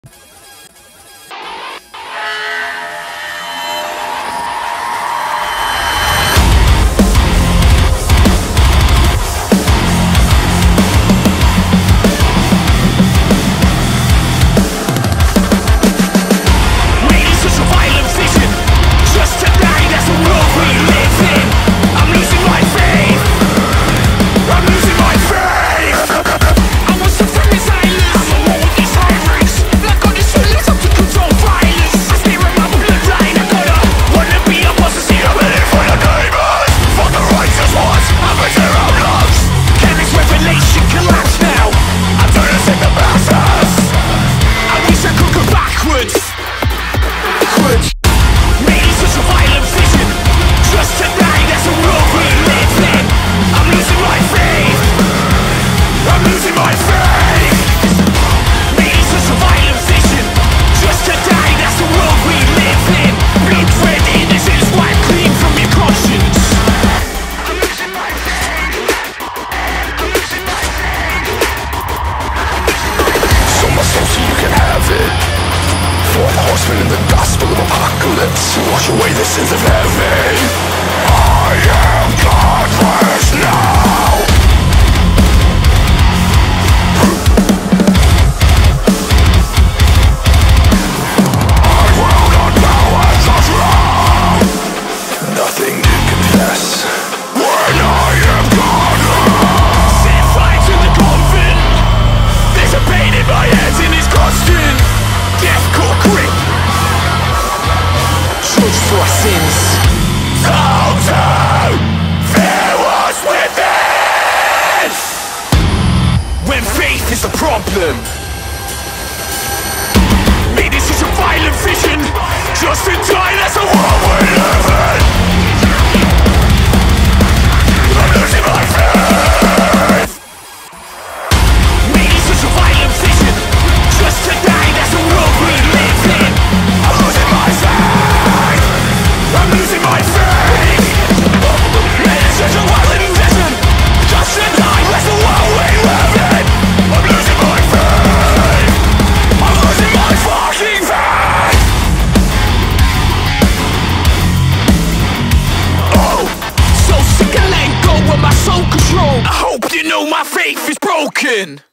In the gospel of apocalypse, wash away the sins of heaven. I am godless now. I will not bow as a throne. Nothing to confess when I am godless. Set fire to the convent. There's a pain in my head and it's constant. Deathcore grip. For our sins. Total fear was within. When faith is the problem, maybe this is a violent vision. Just in time, that's the world we live in. I'm losing my faith. Maybe this is a violent vision. Just to die, that's the world we live in. I'm losing my faith. I'm losing my faith. It's such a violent vision. Just to die, that's the world we live in. I'm losing my faith. I'm losing my fucking faith. Oh, so sick of letting go of my soul control. I hope you know my faith is broken.